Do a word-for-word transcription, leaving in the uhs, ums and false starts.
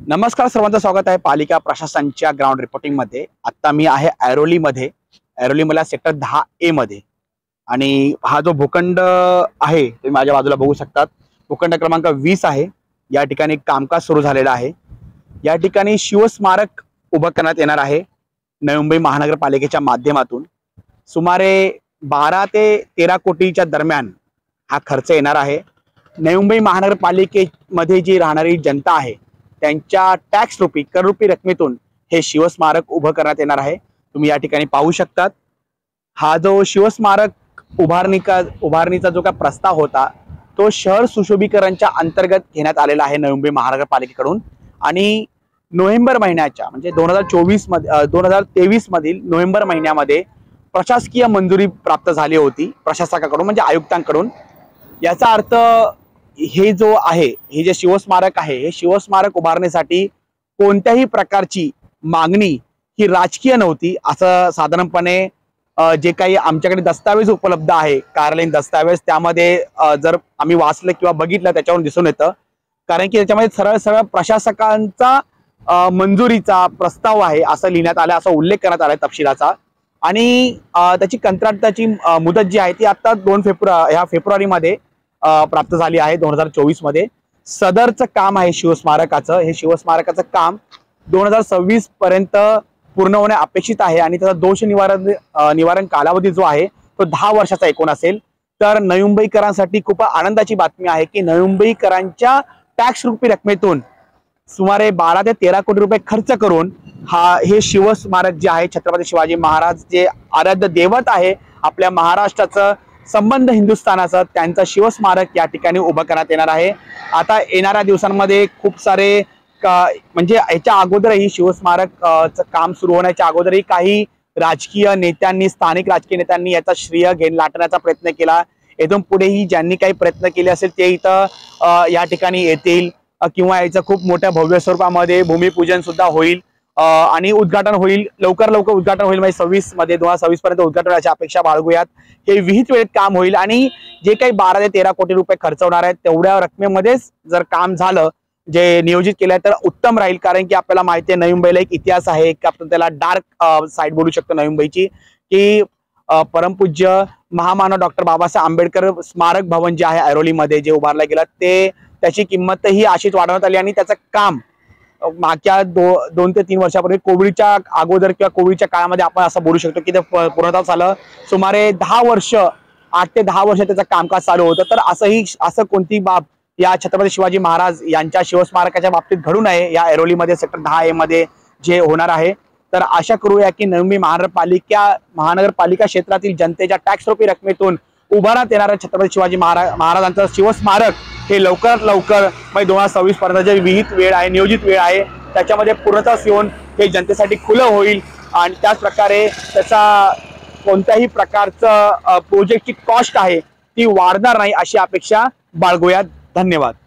नमस्कार, सर्वांचं स्वागत आहे पालिका प्रशासनाच्या ग्राउंड रिपोर्टिंग मध्ये। आता मी आहे ऐरोली मध्ये, ऐरोली मला सेक्टर दहा ए मध्ये। आणि हा जो भूखंड आहे तुम्ही माझ्या बाजूला बघू शकतात, भूखंड क्रमांक वीस आहे। या ठिकाणी कामकाज सुरू झालेलं आहे। या ठिकाणी शिवस्मारक उभं करण्यात येणार आहे नवी मुंबई महानगरपालिकेच्या माध्यमातून। सुमारे बारा ते तेरा कोटीच्या दरम्यान हा खर्च येणार आहे। नवी मुंबई महानगरपालिकेमध्ये जी राहणारी जनता आहे त्यांच्या टॅक्स रुपी कर रुपी रकमेतून हे शिवस्मारक उभं करण्यात येणार आहे। तुम्ही या ठिकाणी पाहू शकतात, हा जो शिवस्मारक उभारणी का उभारणीचा जो का प्रस्ताव होता तो शहर सुशोभीकरणच्या अंतर्गत घेण्यात आलेला आहे नवी मुंबई महानगरपालिकेकडून। आणि नोव्हेंबर महिन्याच्या म्हणजे दोन हजार चोवीस मध्ये दोन हजार तेवीस मधील नोव्हेंबर महिन्यामध्ये प्रशासकीय मंजुरी प्राप्त झाली होती प्रशासकाकडून, म्हणजे आयुक्तांकडून। याचा अर्थ हे जो आहे, हे जे शिवस्मारक आहे, हे शिवस्मारक उभारण्यासाठी कोणत्याही प्रकारची मागणी ही राजकीय नव्हती असं साधारणपणे जे काही आमच्याकडे दस्तावेज उपलब्ध आहे, कार्यालयीन दस्तावेज, त्यामध्ये जर आम्ही वाचलं किंवा बघितलं त्याच्यावरून दिसून येतं। कारण की त्याच्यामध्ये सरळ सरळ प्रशासकांचा मंजुरीचा प्रस्ताव आहे असं लिहिण्यात आलं, असा उल्लेख करण्यात आलाय तपशिलाचा। आणि त्याची कंत्राटाची मुदत जी आहे ती आता दोन फेब्रुवारी ह्या फेब्रुवारीमध्ये प्राप्त झाली आहे दोन हजार चोवीस मध्ये। सदरचं काम आहे शिवस्मारकाचं, हे शिवस्मारकाचं काम दोन हजार सव्वीस पर्यंत पूर्ण होणे अपेक्षित आहे। आणि त्याचा दोष निवारण निवारण कालावधी जो आहे तो दहा वर्षाचा एकूण असेल। तर नवी मुंबईकरांसाठी खूप आनंदाची बातमी आहे की नवी मुंबईकरांच्या टॅक्स रुपी रकमेतून सुमारे बारा ते तेरा कोटी रुपये खर्च करून हा हे शिवस्मारक जे आहे, छत्रपती शिवाजी महाराज जे आराध्य दैवत आहे आपल्या महाराष्ट्राचं, संबंध हिंदुस्थानाचं, त्यांचं शिवस्मारक या ठिकाणी उभं करण्यात येणार आहे। आता येणाऱ्या दिवसांमध्ये खूप सारे म्हणजे याच्या अगोदरही शिवस्मारक काम सुरू होण्याच्या अगोदरही काही राजकीय नेत्यांनी, स्थानिक राजकीय नेत्यांनी याचा श्रेय घेऊन लाटण्याचा प्रयत्न केला। इथून पुढेही ज्यांनी काही प्रयत्न केले असेल ते इथं या ठिकाणी येतील किंवा याचं खूप मोठ्या भव्य स्वरूपामध्ये भूमिपूजन सुद्धा होईल आणि उद्घाटन होईल, लवकर लवकर उद्घाटन होईल, म्हणजे सव्वीस मध्ये दोन हजार सव्वीस पर्यंत उद्घाटन होण्याची अपेक्षा बाळगूयात। हे विहित वेळेत काम होईल आणि जे काही बारा ते तेरा कोटी रुपये खर्च होणार आहेत तेवढ्या रकमेमध्येच जर काम झालं, जे नियोजित केलं तर उत्तम राहील। कारण की आपल्याला माहिती आहे नवी मुंबईला एक इतिहास आहे, की आपण त्याला डार्क साइड बोलू शकतो नवी मुंबईची, की परमपूज्य महामानव डॉक्टर बाबासाहेब आंबेडकर स्मारक भवन जे आहे ऐरोलीमध्ये जे उभारलं गेलं ते त्याची किंमतही अशीच वाढवण्यात आली। आणि त्याचं काम मागच्या दो दोन ते तीन वर्षापूर्वी कोविडच्या अगोदर किंवा कोविडच्या काळामध्ये आपण असं बोलू शकतो की ते पूर्णतः झालं। सुमारे दहा वर्ष आठ ते दहा वर्ष त्याचं कामकाज चालू होतं। तर असंही असं कोणती बाब या छत्रपती शिवाजी महाराज यांच्या शिवस्मारकाच्या बाबतीत घडू नये या ऐरोलीमध्ये सेक्टर दहा ए मध्ये जे होणार आहे। तर आशा करूया की नवी मुंबई महानगरपालिका महानगरपालिका क्षेत्रातील जनतेच्या टॅक्स रुपी रकमेतून उभारण्यात येणाऱ्या छत्रपती शिवाजी महाराज महाराजांचं शिवस्मारक हे लवकरात लवकर म्हणजे दोन हजार सव्वीस पर्यंत जे विहित वेळ आहे, नियोजित वेळ आहे, त्याच्यामध्ये पूर्णतः येऊन हे जनतेसाठी खुलं होईल। आणि त्याच प्रकारे त्याचा कोणत्याही प्रकारचं प्रोजेक्टची कॉस्ट आहे ती वाढणार नाही अशी अपेक्षा बाळगूयात। धन्यवाद।